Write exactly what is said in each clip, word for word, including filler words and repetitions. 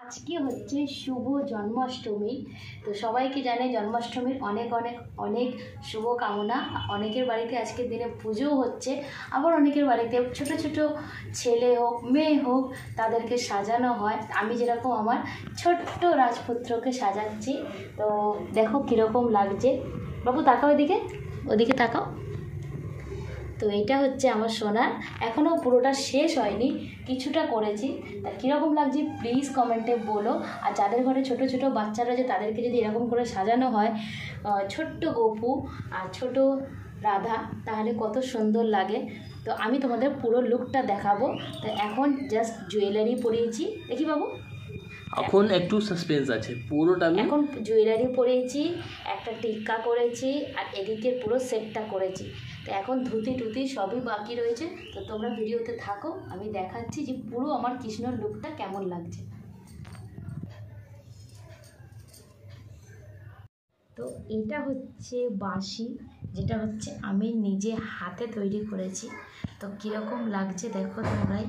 আজকে হচ্ছে শুভ জন্মাষ্টমী। তো সবাইকে জানে জন্মাষ্টমীর অনেক অনেক অনেক শুভ কামনা। অনেকের বাড়িতে আজকের দিনে পুজোও হচ্ছে, আবার অনেকের বাড়িতে ছোট ছোট ছেলে হোক মেয়ে হোক তাদেরকে সাজানো হয়। আমি যেরকম আমার ছোট্ট রাজপুত্রকে সাজাচ্ছি। তো দেখো কীরকম লাগছে। বাবু তাকাও ওদিকে, ওদিকে তাকাও। তো এটা হচ্ছে আমার সোনার, এখনও পুরোটা শেষ হয়নি, কিছুটা করেছি। তা কীরকম লাগছে প্লিজ কমেন্টে বলো। আর যাদের ঘরে ছোট ছোট বাচ্চারা যে তাদেরকে যদি এরকম করে সাজানো হয়, ছোট্ট গোপু আর ছোট রাধা, তাহলে কত সুন্দর লাগে। তো আমি তোমাদের পুরো লুকটা দেখাবো। তো এখন জাস্ট জুয়েলারি পরিয়েছি, দেখি বাবু এখন একটু সাসপেন্স আছে পুরোটা। আমি এখন জুয়েলারি পরিয়েছি, একটা টিক্কা করেছি, আর এদিকের পুরো সেটটা করেছি। তো এখন ধুতি টুতি সবই বাকি রয়েছে। তো তোমরা ভিডিওতে থাকো, আমি দেখাচ্ছি যে পুরো আমার কৃষ্ণর লুকটা কেমন লাগছে। তো এটা হচ্ছে বাঁশি, যেটা হচ্ছে আমি নিজে হাতে তৈরি করেছি। তো কীরকম লাগছে দেখো তোমরাই।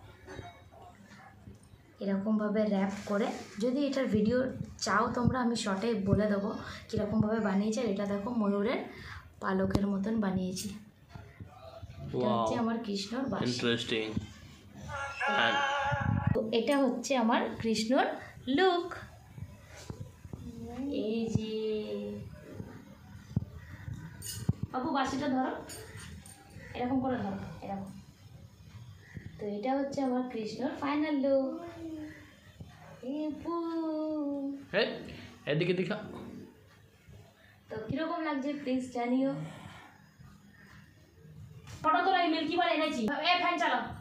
এরকমভাবে র্যাপ করে, যদি এটার ভিডিও চাও তোমরা আমি শর্টে বলে দেবো কীরকমভাবে বানিয়েছি। আর এটা দেখো ময়ূরের পালকের মতন বানিয়েছি। এটা হচ্ছে আমার কৃষ্ণর বাঁশি। ইন্টারেস্টিং। তো এটা হচ্ছে আমার কৃষ্ণর লুক। এই যে বাবু বাঁশিটা ধরো, এরকম করে ধরো, এরকম। তো এটা হচ্ছে আমার কৃষ্ণর ফাইনাল লুক। এদিকে দেখা। তো কিরকম লাগছে প্লিজ জানিও। ফটো তোলা মিল্কি বার এনেছি, এ ফ্যান চালাও।